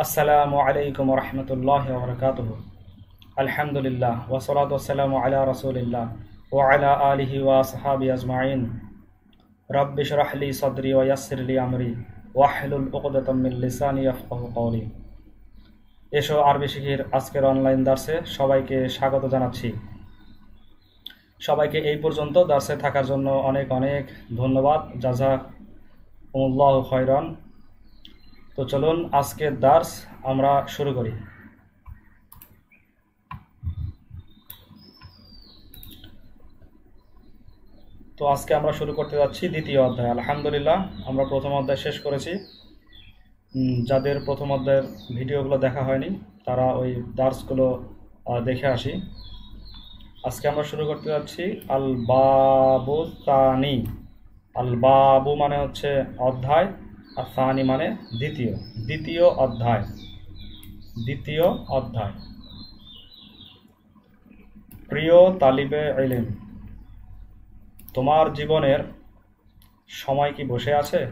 আসসালামু আলাইকুম রহমতুল্লাহ বরকাতুহ। আলহামদুলিল্লাহ ওয়াসসালাতু ওয়াসসালামু আলা রাসূলিল্লাহ ওয়া আলা আলিহি ওয়া আসহাবি আজমাইন। রাব্বি ইশরাহ লি সাদরি ওয়া ইয়াসসির লি আমরি ওয়াহলুল উকদাতাম মিন লিসানি ইয়াফকাহু কওলি। এসো আরবি শিখির আজকের অনলাইন দার্সে সবাইকে স্বাগত জানাচ্ছি। সবাইকে এই পর্যন্ত দার্সে থাকার জন্য অনেক অনেক ধন্যবাদ। জাযাকুমুল্লাহু খায়রান। তো চলুন আজকের দার্স আমরা শুরু করি। তো আজকে আমরা শুরু করতে যাচ্ছি দ্বিতীয় অধ্যায়। আলহামদুলিল্লাহ আমরা প্রথম অধ্যায় শেষ করেছি। যাদের প্রথম অধ্যায়ের ভিডিওগুলো দেখা হয়নি তারা ওই দার্সগুলো দেখে আসি। আজকে আমরা শুরু করতে যাচ্ছি আল বাবু তানি। আল বাবু মানে হচ্ছে অধ্যায়, আর তানি মানে দ্বিতীয়। দ্বিতীয় অধ্যায়, দ্বিতীয় অধ্যায়। প্রিয় তালিবে ইলম, তোমার জীবনের সময় কি বসে আছে?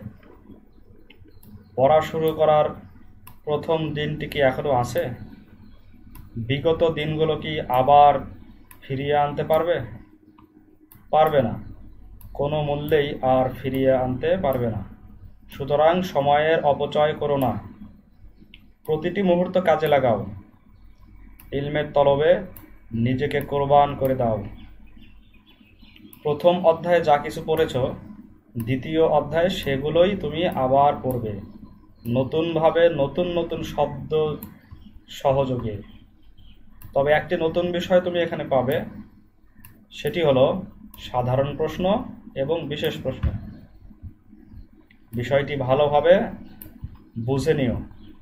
পড়া শুরু করার প্রথম দিনটি কি এখনো আছে? বিগত দিনগুলো কি আবার ফিরিয়ে আনতে পারবে? পারবে না, কোনো মূল্যেই আর ফিরিয়ে আনতে পারবে না। সুতরাং সময়ের অপচয় করো না, প্রতিটি মুহূর্ত কাজে লাগাও। ইলমের তলবে নিজেকে কোরবান করে দাও। প্রথম অধ্যায়ে যা কিছু পড়েছ, দ্বিতীয় অধ্যায়ে সেগুলোই তুমি আবার পড়বে, নতুনভাবে, নতুন নতুন শব্দ সহযোগে। তবে একটি নতুন বিষয় তুমি এখানে পাবে, সেটি হলো সাধারণ প্রশ্ন এবং বিশেষ প্রশ্ন। বিষয়টি ভালোভাবে বুঝে নিও।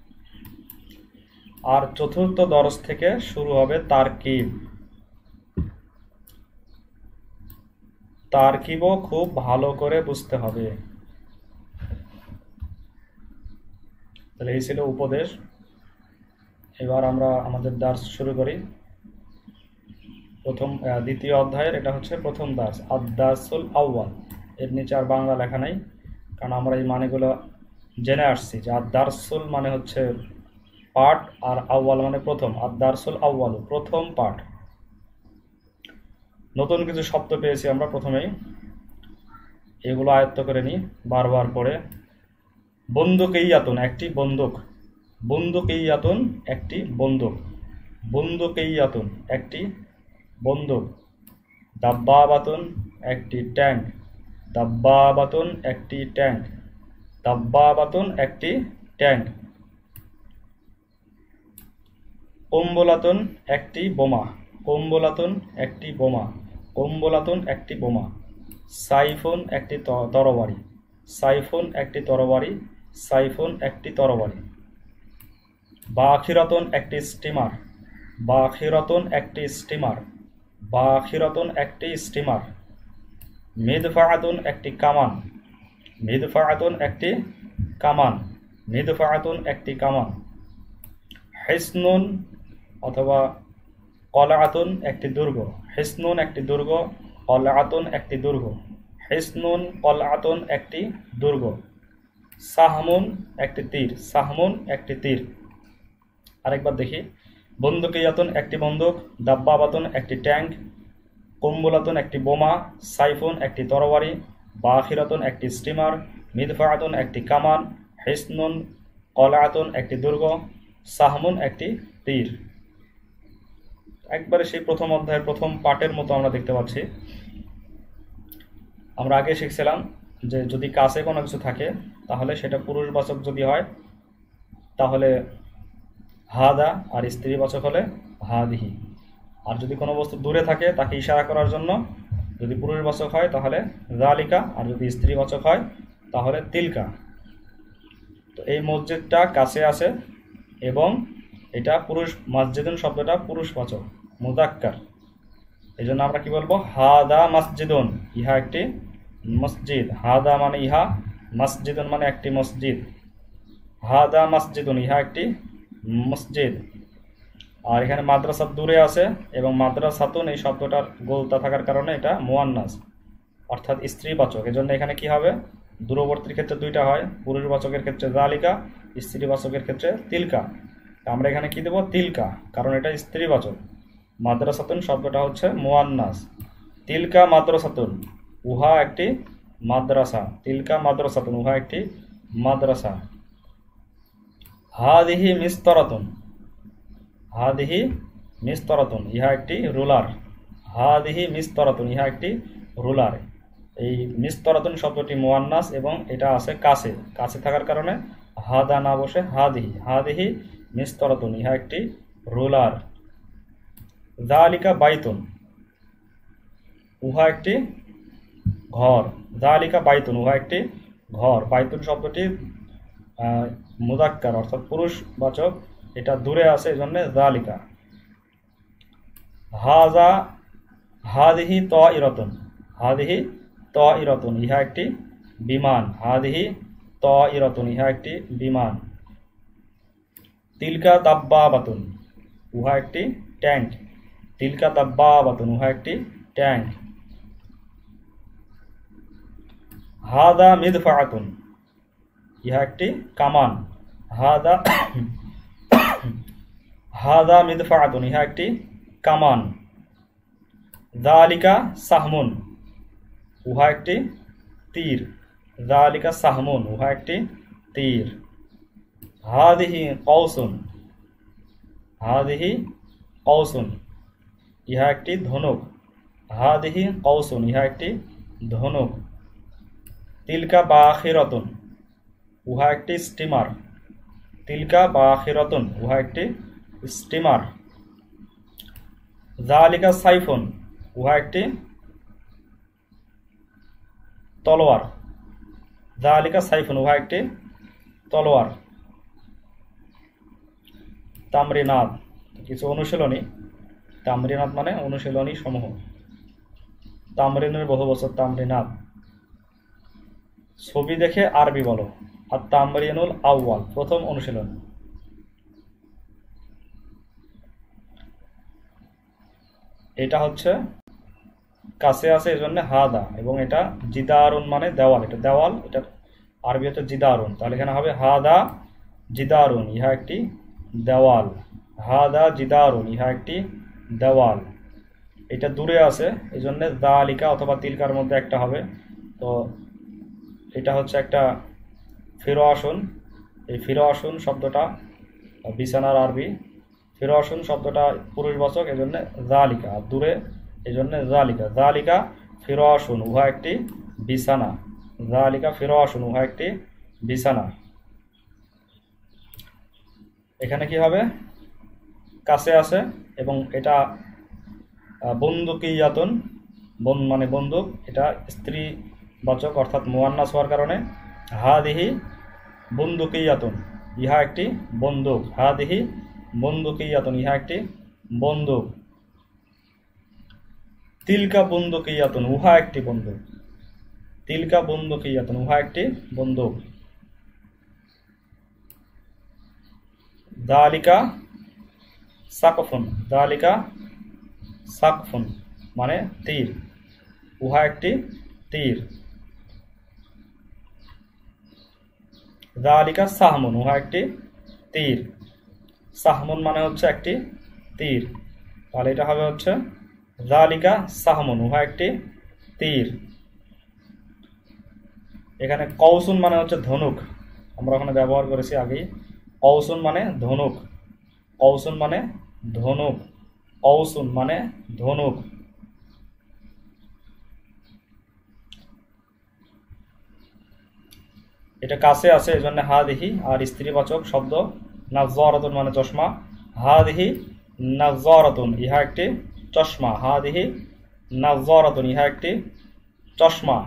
আর চতুর্থ দরস থেকে শুরু হবে তারকিব। তারকিবও খুব ভালো করে বুঝতে হবে। তাহলে এই ছিল উপদেশ। এবার আমরা আমাদের দার্স শুরু করি। দ্বিতীয় অধ্যায়ের এটা হচ্ছে প্রথম দার্স, আদ-দারসুল আউয়াল। এর নিচে আর বাংলা লেখা নাই, কারণ আমরা এই মানেগুলো জেনে আসছি যে আদ-দারসুল মানে হচ্ছে পাঠ, আর আউয়াল মানে প্রথম। আদ-দারসুল আউয়াল প্রথম পাঠ। নতুন কিছু শব্দ পেয়েছি আমরা প্রথমেই, এগুলো আয়ত্ত করে নিই বারবার পড়ে। বন্দুকিয়াতুন একটি বন্দুক, বন্দুকিয়াতুন একটি বন্দুক, বন্দুকিয়াতুন একটি বন্দুক। দাব্বাবাতুন একটি ট্যাঙ্ক, দাব্বাবাতুন একটি ট্যাঙ্ক, দাব্বাবাতুন একটি ট্যাঙ্ক। কুম্বলাতুন একটি বোমা, কুম্বলাতুন একটি বোমা, কুম্বলাতুন একটি বোমা। সাইফুন একটি তরবারি, সাইফুন একটি তরবারি, সাইফুন একটি তরবারি। বাখিরাতুন একটি স্টিমার, বাখিরাতুন একটি স্টিমার, বাখিরাতুন একটি স্টিমার। মিদফাআতুন একটি কামান, মিদফাআতুন একটি কামান, মিদফাআতুন একটি কামান। হিসনুন অথবা কলাআতুন একটি দুর্গ, হিসনুন একটি দুর্গ, কলাআতুন একটি দুর্গ, হিসনুন কলাআতুন একটি দুর্গ। সাহমুন একটি তীর, সাহমুন একটি তীর। আরেকবার দেখি। বন্দুকিয়াতুন একটি বন্দুক, দাব্বাবাতুন একটি ট্যাঙ্ক, কুম্বুলাতুন একটি বোমা, সাইফুন একটি তরবারি, বাখিরাতুন একটি স্টিমার, মিদফাআতুন একটি কামান, হিসনুন কলাআতুন একটি দুর্গ, সাহমুন একটি তীর। একবারে সেই প্রথম অধ্যায়ের প্রথম পাঠের মতো আমরা দেখতে পাচ্ছি। আমরা আগে শিখছিলাম যে যদি কাছে কোনো কিছু থাকে তাহলে সেটা পুরুষবাচক যদি হয় তাহলে হাদা, আর স্ত্রীবাচক হলে হাদিহি। আর যদি কোনো বস্তু দূরে থাকে তাকে ইশারা করার জন্য যদি পুরুষবাচক হয় তাহলে যালিকা, আর যদি স্ত্রীবাচক হয় তাহলে তিলকা। তো এই মসজিদটা কাছে আছে এবং এটা পুরুষ, মসজিদুন শব্দটা পুরুষবাচক, মুযাক্কার। এই জন্য আমরা কি বলবো? হাদা মসজিদুন, ইহা একটি মসজিদ। হাদা মানে ইহা, মসজিদুন মানে একটি মসজিদ। হাদা মসজিদুন, ইহা একটি মসজিদ। আর এখানে মাদ্রাসা দূরে আছে এবং মাদ্রাসাতুন এই শব্দটার গোলতা থাকার কারণে এটা মুয়ান্নাস অর্থাৎ স্ত্রীবাচক। এজন্য এখানে কি হবে? দূরবর্তীর ক্ষেত্রে দুইটা হয়, পুরুষবাচকের ক্ষেত্রে যালিকা, স্ত্রীবাচকের ক্ষেত্রে তিলকা। আমরা এখানে কি দেব? তিলকা, কারণ এটা স্ত্রীবাচক। মাদ্রাসাতুন শব্দটা হচ্ছে মুয়ান্নাস। তিলকা মাদ্রাসাতুন, উহা একটি মাদ্রাসা। তিলকা মাদ্রাসাতুন, উহা একটি মাদ্রাসা। হাদিহি মিস্তরাতুন, হাদিহি মিস্তরাতুন, ইহা একটি রুলার। হাদিহি মিস্তরাতুন, ইহা একটি রুলার। এই মিস্তরাতুন শব্দটি মুয়ান্নাস এবং এটা আছে কাছে, কাছে থাকার কারণে হাদা না বসে হাদিহি। হাদিহি মিস্তরাতুন, ইহা একটি রুলার। যালিকা বাইতুন, উহা একটি ঘর। যালিকা বাইতুন, উহা একটি ঘর। বাইতুন শব্দটি মুযাক্কার অর্থাৎ পুরুষবাচক, এটা দূরে আছে এজন্য যালিকা। হাযা হাদিহি তাইরাতুন, হাদিহি তাইরাতুন, ইহা একটি বিমান। হাদিহি তাইরাতুন, ইহা একটি বিমান। তিলকা দাব্বাবাতুন, উহা একটি ট্যাঙ্ক। তিলকা দাব্বাবাতুন, উহা একটি ট্যাঙ্ক। হাদা মিদফাআতুন, ইহা একটি কামান। হাদা হাদা মিদফাআতুন, ইহা একটি কামান। যালিকা সাহমুন, উহা একটি তীর। যালিকা সাহমুন, উহা একটি তীর। হাদিহি কওসুন, হাদিহি কওসুন, ইহা একটি ধনুক। হাদিহি কওসুন, ইহা একটি ধনুক। তিলকা বাখিরাতুন, উহা একটি স্টিমার। তিলকা বাখিরাতুন, উহা একটি স্টিমার। যালিকা সাইফুন, উহা একটি তলোয়ার। যালিকা সাইফুন, উহা একটি তলোয়ার। তামরিনাত, কিছু অনুশীলনী। তামরিনাত মানে অনুশীলনী সমূহ। তামরিনের বহুবচন তামরিনাত। ছবি দেখে আরবি বলো। আর তামরিনুল আউয়াল, প্রথম অনুশীলন। এটা হচ্ছে কাছে আছে এজন্য হাদা, এবং এটা জিদারুন মানে দেওয়াল। এটা দেওয়াল, এটা আরবি হচ্ছে জিদারুন। তাহলে এখানে হবে হাদা জিদারুন, ইহা একটি দেওয়াল। হাদা জিদারুন, ইহা একটি দেওয়াল। এটা দূরে আছে এজন্য যালিকা অথবা তিলকার মধ্যে একটা হবে। তো এটা হচ্ছে একটা ফিরাশুন। এই ফিরাশুন শব্দটা বিছানার আরবি। ফিরাশুন শব্দটা পুরুষবাচক এজন্য যালিকা, আর দূরে এজন্য যালিকা। যালিকা ফিরাশুন, উহা একটি বিছানা। যালিকা ফিরাশুন, উহা একটি বিছানা। এখানে কি হবে? কাছে আছে এবং এটা বন্দুকিয়াতুন, মানে বন্দুক, এটা স্ত্রীবাচক অর্থাৎ মুয়ান্নাস হওয়ার কারণে হাদিহি বন্দুকিয়াতুন, ইহা একটি বন্দুক। হাদিহি বন্দুকিয়াতুন, ইহা একটি বন্দুক। তিলকা বন্দুকিয়াতুন, উহা একটি বন্দুক। তিলকা বন্দুকিয়াতুন, উহা একটি বন্দুক। যালিকা সাকফুন, যালিকা সাকফুন মানে তীর, উহা একটি তীর। যালিকা সাহমুন, উহা একটি তীর। সাহমুন মানে হচ্ছে একটি তীর। তাহলে এটা হবে হচ্ছে যালিকা সাহমুন, উহা একটি তীর। এখানে কওসুন মানে হচ্ছে ধনুক, আমরা ওখানে ব্যবহার করেছি আগেই। কওসুন মানে ধনুক। কওসুন মানে ধনুক। কওসুন মানে ধনুক। এটা কাছে আছে এজন্য হাদিহি, আর স্ত্রীবাচক শব্দ নাযরাতুন মানে চশমা। হাদিহি নাযরাতুন, ইহা একটি চশমা। হাদিহি নাযরাতুন, ইহা একটি চশমা।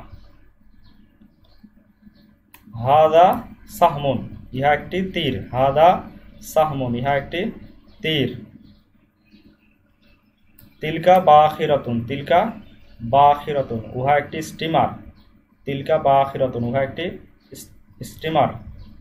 হাদা সাহমুন, ইহা একটি তীর। হাদা সাহমুন, ইহা একটি তীর। তিলকা বাখিরাতুন, তিলকা বাখিরাতুন, উহা একটি স্টিমার। তিলকা বাখিরাতুন, উহা একটি স্টিমার।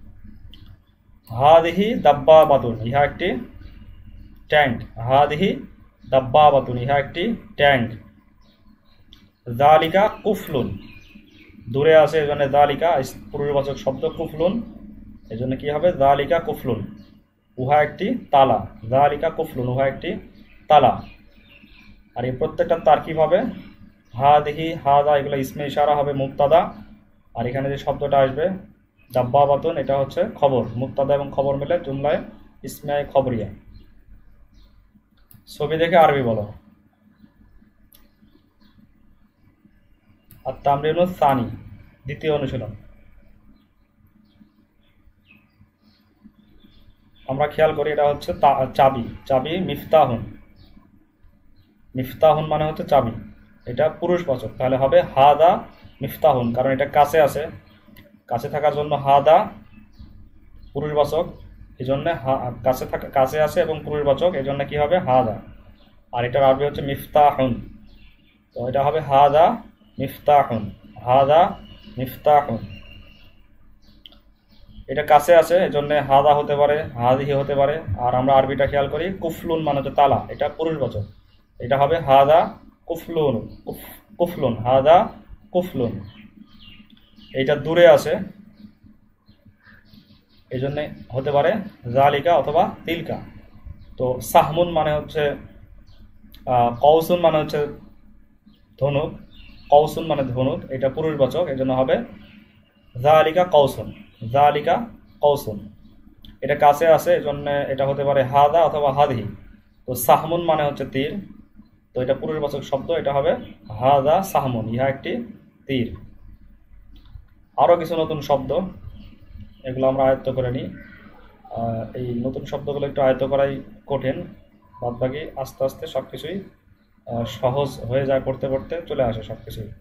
হাদিহি দাব্বাবাতুন, ইহা একটি ট্যাঙ্ক। হাদিহি দাব্বাবাতুন, ইহা একটি ট্যাঙ্ক। যালিকা কুফলুন, দূরে আছে এজন্য যালিকা পুরুষবাচক শব্দ। কুফলুন এজন্য কি হবে যালিকা কুফলুন, উহা একটি তালা। যালিকা কুফলুন, উহা একটি তালা। আর এই প্রত্যেকটা তারকিব হবে হাদিহি, হাদা, এগুলো ইসমে ইশারা হবে মুবতাদা। আর এখানে যে শব্দটা আসবে দাব্বাবাতুন, এটা হচ্ছে খবর। মুবতাদা এবং খবর মিলে জুমলায় ইসমে খবরিয়া। ছবি দেখে আরবি বলো। আর তামরিনুস সানি, দ্বিতীয় অনুশীলন। আমরা খেয়াল করি এটা হচ্ছে চাবি। চাবি মিফতাহুন, মিফতাহুন মানে হচ্ছে চাবি। এটা পুরুষবাচক, তাহলে হবে হাদা মিফতাহুন, কারণ এটা কাছে আছে। কাছে থাকার জন্য হাদা পুরুষবাচক, এই জন্য কাছে থাকা, কাছে আছে এবং পুরুষবাচক, এই জন্য কি হবে হাদা। আর এটার আরবি হচ্ছে মিফতাহুন, তো এটা হবে হাদা মিফতাহুন, হাদা মিফতাহুন। এটা কাছে আছে, এই জন্য হাদা হতে পারে, হাদিহি হতে পারে। আর আমরা আরবিটা খেয়াল করি, কুফলুন মানে হচ্ছে তালা, এটা পুরুষবাচক, এটা হবে হাদা কুফলুন, কুফলুন, হাদা কুফলুন। এইটা দূরে আছে, এই জন্যে হতে পারে জালিকা অথবা তিলকা। তো সাহমুন মানে হচ্ছে কৌসুন মানে হচ্ছে ধনুক, কৌসুন মানে ধনুক, এটা পুরুষবাচক, এই জন্য হবে জালিকা কৌসুন, জালিকা কৌসুন। এটা কাছে আছে, এই জন্য এটা হতে পারে হাদা অথবা হাদিহি। তো সাহমুন মানে হচ্ছে তীর, তো এটা পুরুষবাচক শব্দ, এটা হবে হাদা সাহমুন, ইহা একটি তীর। আরও কিছু নতুন শব্দ, এগুলো আমরা আয়ত্ত করে নিই। এই নতুন শব্দগুলো একটু আয়ত্ত করাই কঠিন, বাদবাকি আস্তে আস্তে সব কিছুই সহজ হয়ে যায়, পড়তে পড়তে চলে আসে সব কিছুই।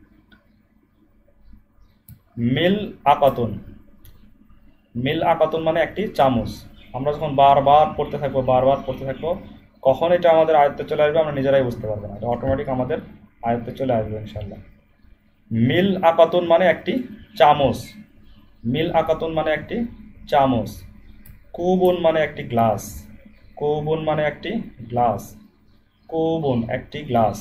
মিল আকাতুন, মিল আকাতুন মানে একটি চামচ। আমরা যখন বারবার পড়তে থাকবো, বারবার পড়তে থাকবো, কখন এটা আমাদের আয়ত্তে চলে আসবে আমরা নিজেরাই বুঝতে পারবো না, এটা অটোমেটিক আমাদের আয়ত্তে চলে আসবে ইনশাল্লাহ। মিল আকাতুন মানে একটি চামচ, মিল আকাতুন মানে একটি চামচ। কুবুন মানে একটি গ্লাস, কুবুন মানে একটি গ্লাস, কুবুন একটি গ্লাস।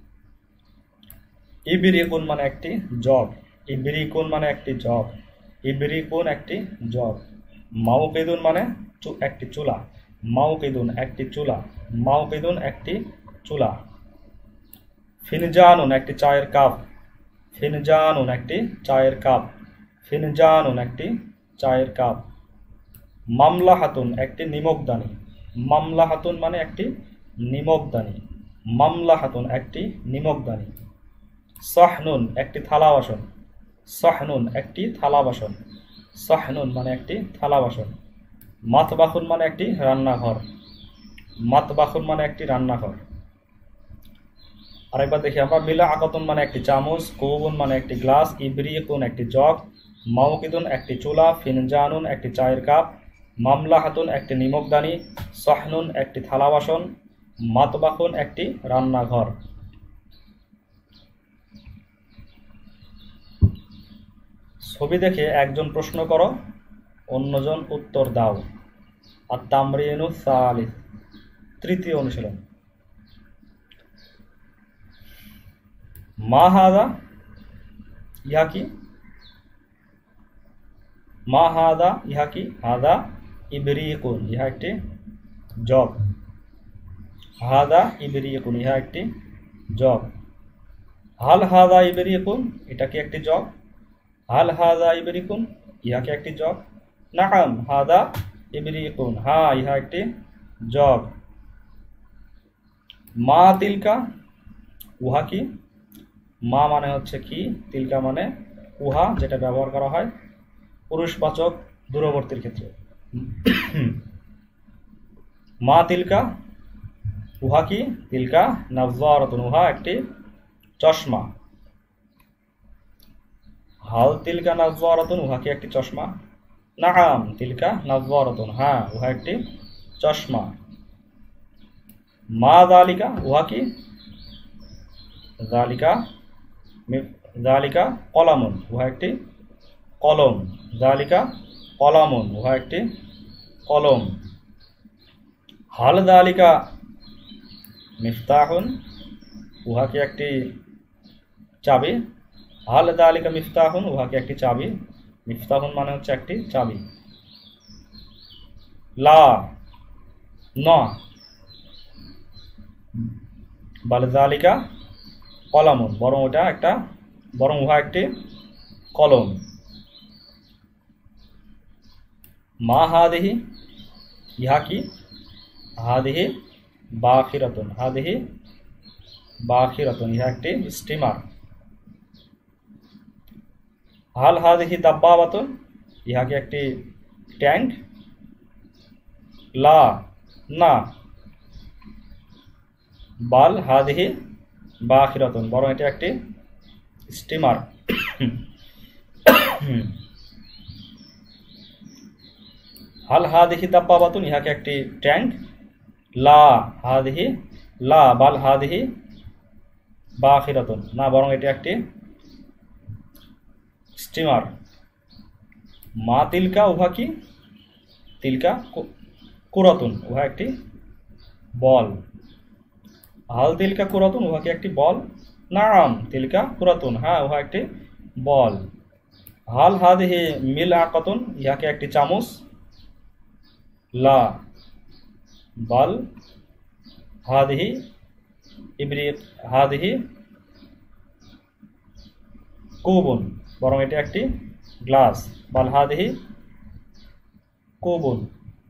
ইবরিকুন মানে একটি জগ, ইবরিকুন মানে একটি জগ, ইবরিকুন একটি জগ। মাউকিদুন মানে একটি চুলা, মাউকিদুন একটি চুলা, মাউকিদুন একটি চুলা। ফিনজানুন একটি চায়ের কাপ, ফিনজানুন একটি চায়ের কাপ, ফিনজানুন একটি চায়ের কাপ। মামলাহাতুন একটি নিমকদানি, মামলাহাতুন মানে একটি নিমকদানি, মামলাহাতুন একটি নিমকদানি। সাহনুন একটি থালা বাসন, সাহনুন একটি থালা বাসন, সাহনুন মানে একটি থালা বাসন। মাতবাখুন মানে একটি রান্নাঘর, মাতবাখুন মানে একটি রান্নাঘর। আরেকবার দেখি আমরা, মিলা আকাতুন মানে একটি চামচ, কুবুন মানে একটি গ্লাস, ইবরিকুন একটি জগ, মাউকিদুন একটি চুলা, ফিনজানুন একটি চায়ের কাপ, মামলাহাতুন একটি নিমকদানি, সাহনুন একটি থালা বাসন, মাতবাখুন একটি রান্নাঘর। ছবি দেখে একজন প্রশ্ন করো, অন্যজন উত্তর দাও। আর তামরিনু সালিস, তৃতীয় অনুশীলন। মা হাদা, ইহা কি? মা হাদা, ইহা কি? হাদা ইবরিকুন, ইহা একটি জগ, হাদা ইবরিকুন, ইহা একটি জগ। হাল হাদা ইবরিকুন, এটা কি একটি জগ? হাল হাদা ইবরিকুন, ইহা কি একটি জগ? নাআম হাদা ইবরিকুন, হ্যাঁ ইহা একটি জগ। মা তিলকা, উহা কি? মা মানে হচ্ছে কি, তিলকা মানে উহা, যেটা ব্যবহার করা হয় পুরুষবাচক দূরবর্তীর ক্ষেত্রে। মা তিলকা, উহা কি? তিলকা নাযযারাতুন, উহা একটি চশমা। হাল তিলকা নাযযারাতুন, উহা কি একটি চশমা? নাআম তিলকা নাযযারাতুন, হ্যাঁ উহা একটি চশমা। মা যালিকা, উহা কি? যালিকা, যালিকা কলামুন, উহা একটি কলম, যালিকা কলামুন, উহা একটি কলম। হাল যালিকা মিফতাহুন, উহা কি একটি চাবি? হাল যালিকা মিফতাহুন, উহা কি একটি চাবি? মিফতাহুন মানে হচ্ছে একটি চাবি। লা, না, বাল যালিকা কলামুন, বরং উহা একটি কলম। মা হাদিহি, ইহা কি? হাদিহি বাখিরাতুন, হাদিহি বাখিরাতুন, ইহা একটি স্টিমার। হাল হাদিহি দাব্বাবাতুন, ইহা কি একটি ট্যাঙ্ক? লা, না, বাল হাদিহি বাখিরাতুন, বরং এটি একটি স্টিমার। হাল হাদিহি দাব্বাবাতুন, ইহা কি একটি ট্যাঙ্ক? লা হাদিহি, লা বাল হাদিহি বাখিরাতুন, না, বরং এটি একটি স্টিমার। মা তিলকা, উহা কি? তিলকা কুরাতুন, উহা একটি বল। হাল তিলকা কুরাতুন, উহা কি একটি বল? নাম তিলকা কুরাতুন, হ্যাঁ, উহা একটি বল। হাল হাদিহি মিলআকাতুন, ইহা কি একটি চামচ? লা বাল হাদিহি ইবরিক, হাদিহি কুবুন, বরং এটি একটি গ্লাস। বাল হাদিহি কুবুন,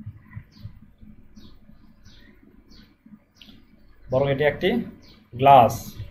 বরং এটি একটি গ্লাস।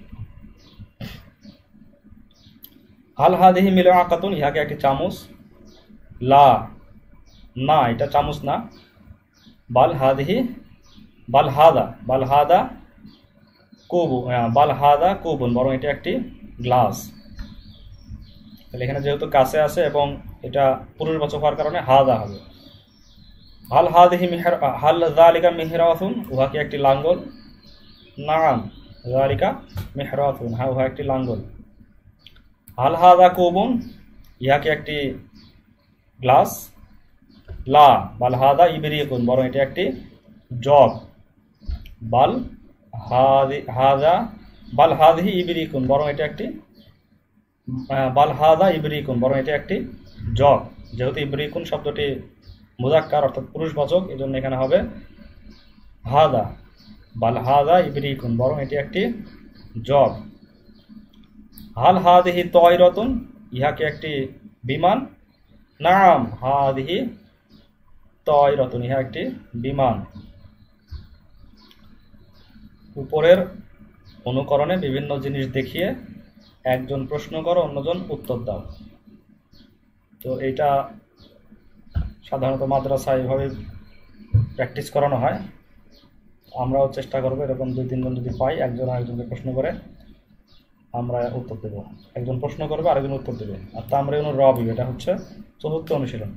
হাল হাদিহি মিলআকাতুন, ইহাকে একটি চামচ? লা, না, এটা চামচ না। বাল হাদিহি, বাল হাদা কুবু, বাল হাদা কুবুন, বরং এটি একটি গ্লাস। তাহলে এখানে যেহেতু কাছে আছে এবং এটা পুরুষবাচক হওয়ার কারণে হাদা হবে। হাল হাদিহি হাল যালিকা মিহরাতুন, উহা কি একটি লাঙ্গল? নাম যালিকা মিহরাতুন, হ্যাঁ, উহা একটি লাঙ্গল। হাল হাদা কুবুন, ইহা কি একটি গ্লাস? লা বাল হাদা ইবরিকুন, বরং এটি একটি জগ। বাল হাদিহি ইবরিকুন, বরং এটি একটি বাল হাদা ইবরিকুন, বরং এটি একটি জগ। যেহেতু ইবরিকুন শব্দটি মুযাক্কার অর্থাৎ পুরুষবাচক, এই জন্য এখানে হবে হাদা, বাল হাদা ইবরিকুন, বরং এটি একটি জগ। হাল হাদিহি তায়রাতুন, ইহা কি একটি বিমান? নাম হাদিহি তায়রাতুন, ইহা একটি বিমান। উপরের অনুকরণে বিভিন্ন জিনিস দেখিয়ে একজন প্রশ্ন করো, অন্যজন উত্তর দাও। তো এইটা সাধারণত মাদ্রাসায় এভাবে প্র্যাকটিস করানো হয়। আমরাও চেষ্টা করবো এরকম 2-3 জন যদি পাই, একজন আরেকজনকে প্রশ্ন করে আমরা উত্তর দেব। একজন প্রশ্ন করবে, আরেকজন উত্তর দেবে। আর তামরিনুর রবি, এটা হচ্ছে 4র্থ অনুশীলন।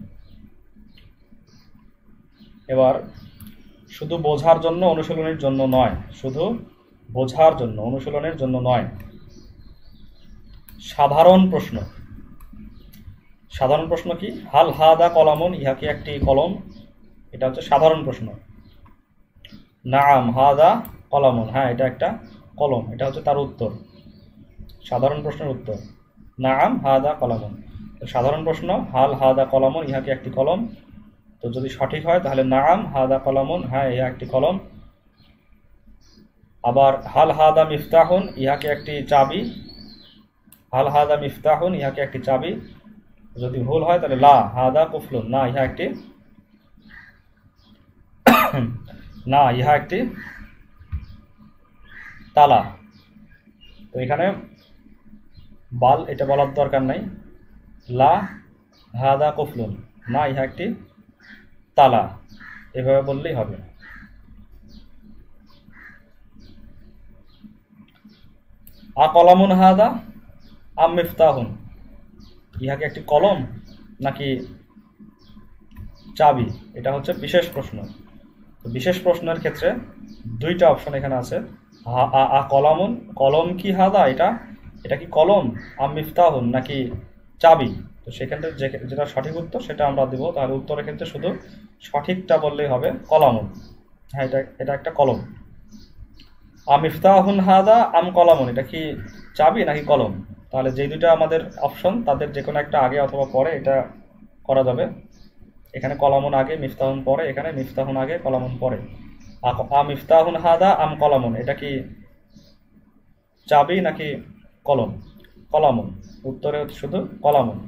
এবার শুধু বোঝার জন্য, অনুশীলনের জন্য নয়, শুধু বোঝার জন্য, অনুশীলনের জন্য নয়, সাধারণ প্রশ্ন। সাধারণ প্রশ্ন কি? হাল হাদা কলামুন, ইহা কি একটি কলম? এটা হচ্ছে সাধারণ প্রশ্ন। নাম হাদা কলামুন, হ্যাঁ, এটা একটা কলম, এটা হচ্ছে তার উত্তর। সাধারণ প্রশ্নের উত্তর নাম হাদা কলামুন। সাধারণ প্রশ্ন হাল হাদা কলামুন, ইহা কি একটি কলম? তো যদি সঠিক হয় তাহলে নাম হাদা কলামুন, হ্যাঁ, ইহা একটি কলম। আবার হাল হাদা মিফতাহুন, ইহা কি একটি চাবি? হাল হাদা মিফতাহুন, ইহা কি একটি চাবি? যদি ভুল হয় তাহলে লা হাদা কুফলুন, না, ইহা একটি না, ইহা একটি তালা। তো এখানে বাল এটা বলার দরকার নাই। লা হাদা কুফলুন, না, ইহা একটি তালা, এভাবে বললেই হবে। আ কলামুন হাদা আম মিফতাহুন, ইহা কি একটি কলম নাকি চাবি? এটা হচ্ছে বিশেষ প্রশ্ন। তো বিশেষ প্রশ্নের ক্ষেত্রে 2টা অপশন এখানে আছে। আ কলামুন, কলম কি হাদা, এটা কি কলম? আম মিফতাহুন, নাকি চাবি? তো সেক্ষেত্রে যেটা সঠিক উত্তর সেটা আমরা দেব। তাহলে উত্তরের ক্ষেত্রে শুধু সঠিকটা বললেই হবে কলামুন, হ্যাঁ, এটা একটা কলম। আম মিফতাহুন হাদা আম কলামুন, এটা কি চাবি নাকি কলম? তাহলে যে 2টা আমাদের অপশন, তাদের যে কোনো একটা আগে অথবা পরে এটা করা যাবে। এখানে কলামুন আগে মিফতাহুন পরে, এখানে মিফতাহুন আগে কলামুন পরে। মিফতাহুন হাদা আম কলামুন, এটা কি চাবি নাকি কলম? কলামুন, উত্তরে শুধু কলামুন।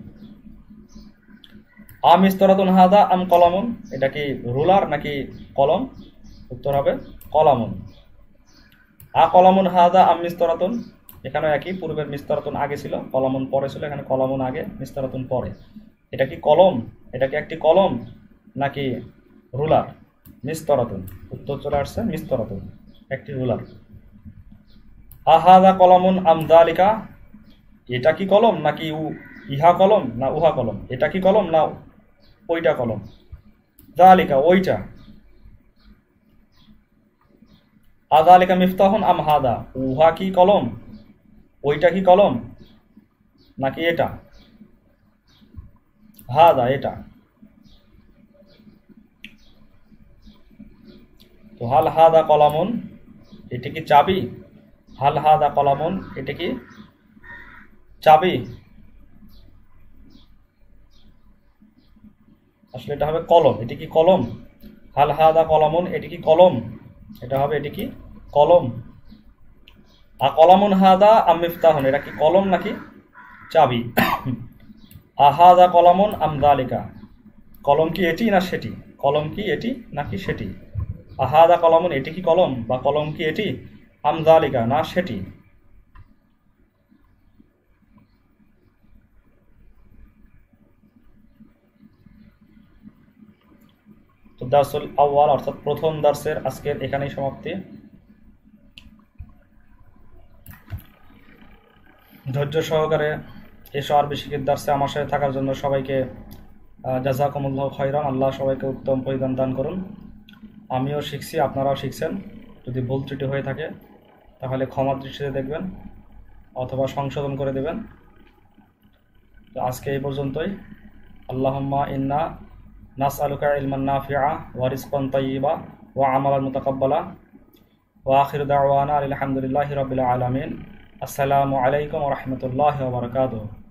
মিস্তরাতুন হাদা আম কলামুন, এটা কি রুলার নাকি কলম? উত্তর হবে কলামুন। কলামুন হাদা আম মিস্তরাতুন, এখানে একই, পূর্বের মিস্তরাতুন আগে ছিল, কলামুন পরে ছিল, এখানে কলামুন আগে মিস্তরাতুন পরে। এটা কি কলম? এটা কি একটি কলম নাকি রুলার? মিস্তরাতুন, উত্তর চলে আসছে মিস্তরাতুন, একটি রুলার। আহাদা কলামুন আম যালিকা, এটা কি কলম নাকি ইহা কলম না উহা কলম? এটা কি কলম না ওইটা কলম? যালিকা, ওইটা। আযালিকা মিফতাহুন আম হাদা, উহা কি কলম, ওইটা কি কলম নাকি এটা? হাদা, এটা। তো হাল হাদা কলামুন, এটি কি চাবি? হাল হাদা কলামুন, এটি কি চাবি? আসলে এটা হবে কলম। এটি কি কলম? হাল হাদা কলামুন, এটি কি কলম? এটা হবে এটি কি কলম। কলামুন হাদা আম মিফতাহুন, এটা কি কলম নাকি চাবি? আহাদা কলামুন আম যালিকা, কলম কি এটি না সেটি? কলম কি এটি নাকি সেটি? আহাদা কলামুন, এটি কি কলম বা কলম কি এটি? আম যালিকা, না সেটি। তো দার্সুল আউয়াল অর্থাৎ প্রথম দার্সের আজকের এখানেই সমাপ্তি। ধৈর্য সহকারে এসো আরবি শিক্ষিত দার্সে আমার সাথে থাকার জন্য সবাইকে জাযাকুমুল্লাহু খাইরান। আল্লাহ সবাইকে উত্তম পরিধান দান করুন। আমিও শিখছি, আপনারাও শিখছেন। যদি ভুল ত্রুটি হয়ে থাকে তাহলে ক্ষমা দৃষ্টিতে দেখবেন অথবা সংশোধন করে দেবেন। তো আজকে এই পর্যন্তই। আল্লাহুম্মা ইন্না নাসআলুকা ইলমান নাফিআ ওয়া রিজকান তাইয়্যিবা ওয়া আমালান মুতাকাব্বালা ওয়া আখিরু দাওয়ানা আলহামদুলিল্লাহি রাব্বিল আলামিন। আসসালামু আলাইকুম ওয়া রাহমাতুল্লাহি ওয়া বারাকাতুহু।